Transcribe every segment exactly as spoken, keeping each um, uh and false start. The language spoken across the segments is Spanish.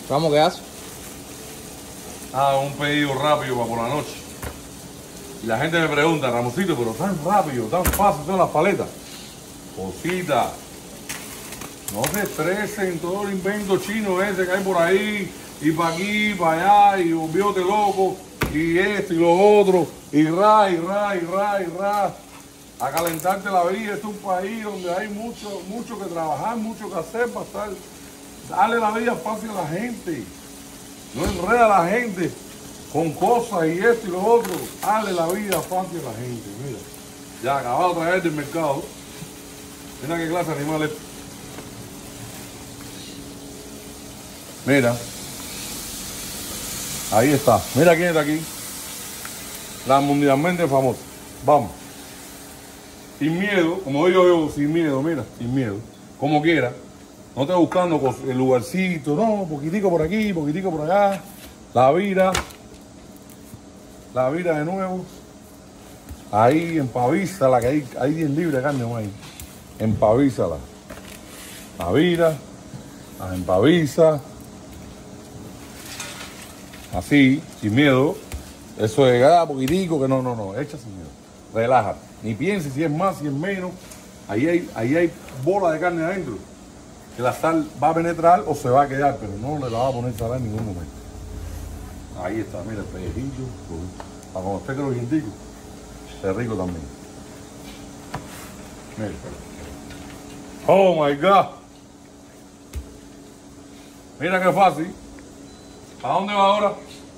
Vamos, ¿qué haces? Ah, un pedido rápido para por la noche. Y la gente me pregunta, Ramosito, pero tan rápido, tan fácil son las paletas. Cosita. No se estresen todo el invento chino ese que hay por ahí. Y para aquí, para allá, y volvióte loco. Y esto y lo otro. Y ra, y ra, y ra, y ra. A calentarte la vida. Este es un país donde hay mucho, mucho que trabajar, mucho que hacer para estar. Dale la vida fácil a la gente. No enreda a la gente con cosas y esto y lo otro. Dale la vida fácil a la gente. Mira, ya acabado de traer del mercado. Mira qué clase de animal es. Mira. Ahí está. Mira quién está aquí. La mundialmente famosa. Vamos. Sin miedo, como digo yo, sin miedo, mira, sin miedo. Como quiera. No estés buscando el lugarcito, no, poquitico por aquí, poquitico por allá. La vira. La vira de nuevo. Ahí, empavízala, que hay, hay bien libre de carne, ahí. Empavízala. La vira. La empaviza. Así, sin miedo. Eso es ah, poquitico, que no, no, no. Echa sin miedo. Relájate. Ni pienses si es más, si es menos. Ahí hay, ahí hay bola de carne adentro. Que la sal va a penetrar o se va a quedar, pero no le la va a poner sal en ningún momento. Ahí está, mira el pellejillo. Para cuando esté crujientico, es rico también. Mira. Oh my God. Mira qué fácil. ¿A dónde va ahora?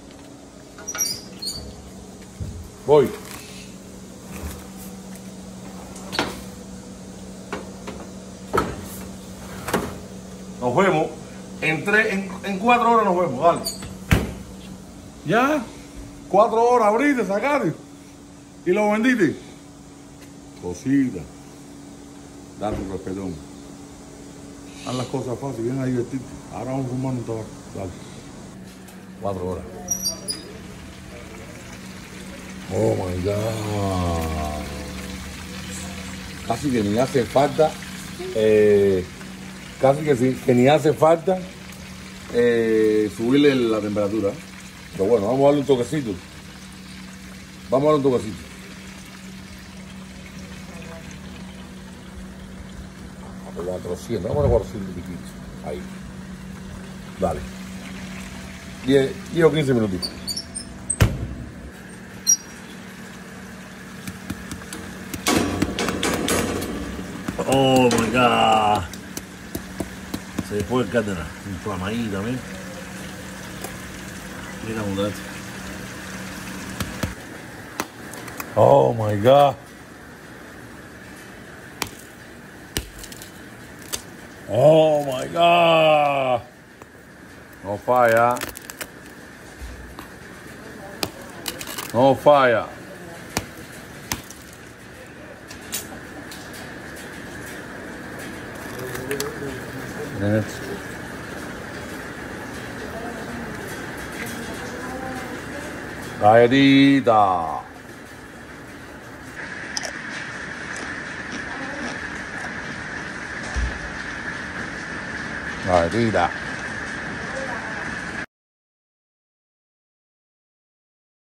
Voy. Nos vemos. En, tres, en, en cuatro horas nos vemos, dale. Ya. Cuatro horas abriste, sacaste. Y lo vendiste. Cosita. Dale un respetón. Haz las cosas fáciles, vienen a divertirte. Ahora vamos a fumar un tabaco. Dale. Cuatro horas. Oh my God. Casi que ni hace falta. Eh, casi que, sí, que ni hace falta eh, subirle la temperatura. Pero bueno, vamos a darle un toquecito. Vamos a darle un toquecito. cuatrocientos, vamos a cuatrocientos y quince. Ahí. Dale. diez o quince minutitos. Oh my God. Se fue el cátedra. Inflamadita, también. Mira, muchacho. Oh my God. Oh my God. No falla. No falla. Next. Galletita. Galletita.